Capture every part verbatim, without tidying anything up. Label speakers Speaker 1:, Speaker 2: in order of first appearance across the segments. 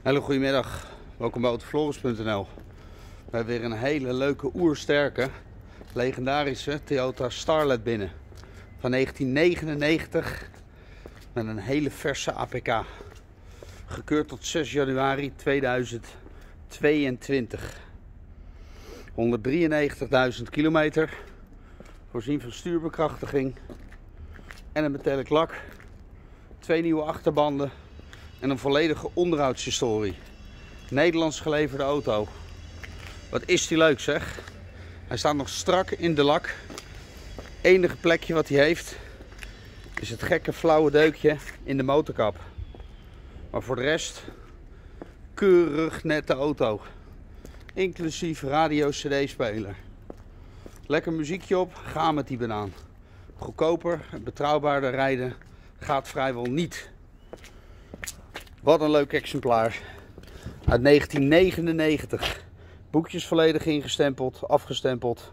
Speaker 1: Hele goedemiddag, welkom bij Autoflores punt n l. We hebben weer een hele leuke oersterke, legendarische Toyota Starlet binnen. Van negentien negenennegentig met een hele verse A P K. Gekeurd tot zes januari tweeduizend tweeëntwintig. honderddrieënnegentigduizend kilometer. Voorzien van stuurbekrachtiging en een metallic lak. Twee nieuwe achterbanden en een volledige onderhoudshistorie. Nederlands geleverde auto. Wat is die leuk zeg. Hij staat nog strak in de lak. Enige plekje wat hij heeft is het gekke flauwe deukje in de motorkap. Maar voor de rest keurig nette auto. Inclusief radio C D-speler. Lekker muziekje op, ga met die banaan. Goedkoper en betrouwbaarder rijden gaat vrijwel niet. Wat een leuk exemplaar. Uit negentien negenennegentig. Boekjes volledig ingestempeld, afgestempeld.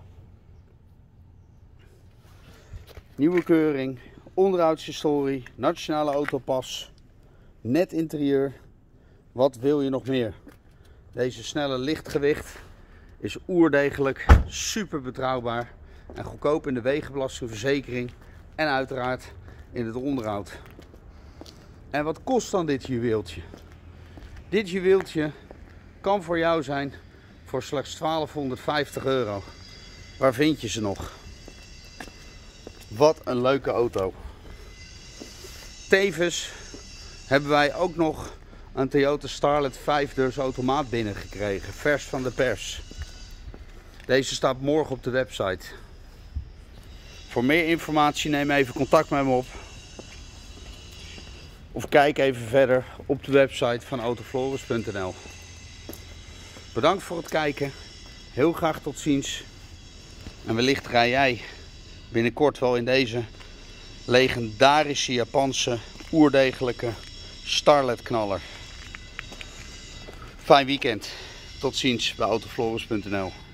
Speaker 1: Nieuwe keuring, onderhoudshistorie, nationale autopas, net interieur. Wat wil je nog meer? Deze snelle lichtgewicht is oerdegelijk, super betrouwbaar en goedkoop in de wegenbelasting, verzekering en uiteraard in het onderhoud. En wat kost dan dit juweeltje? Dit juweeltje kan voor jou zijn voor slechts twaalfhonderdvijftig euro. Waar vind je ze nog? Wat een leuke auto. Tevens hebben wij ook nog een Toyota Starlet vijfdeurs automaat binnengekregen. Vers van de pers. Deze staat morgen op de website. Voor meer informatie neem even contact met me op. Of kijk even verder op de website van Autoflores punt n l. Bedankt voor het kijken. Heel graag tot ziens. En wellicht rij jij binnenkort wel in deze legendarische Japanse oerdegelijke Starlet knaller. Fijn weekend. Tot ziens bij Autoflores punt n l.